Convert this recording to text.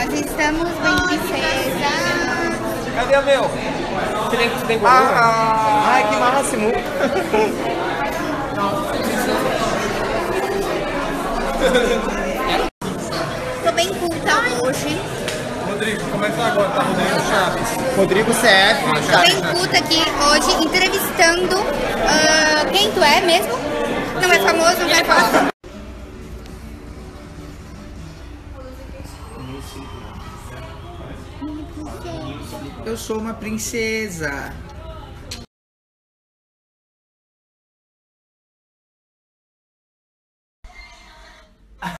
Nós estamos bem princesa. Cadê o meu? Você tem gordura? Ai, que máximo! Tô bem culta hoje. Rodrigo, como é que tá agora? Tá Rodrigo Chaves? Rodrigo CF. Tô bem culta aqui hoje, entrevistando. Quem tu é mesmo? Não é famoso, não vai falar. Eu sou uma princesa.